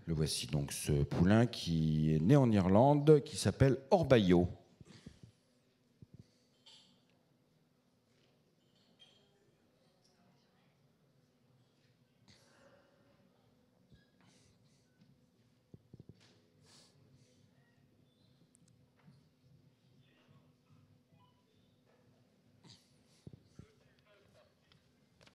Le voici donc, ce poulain qui est né en Irlande, qui s'appelle Orbaio.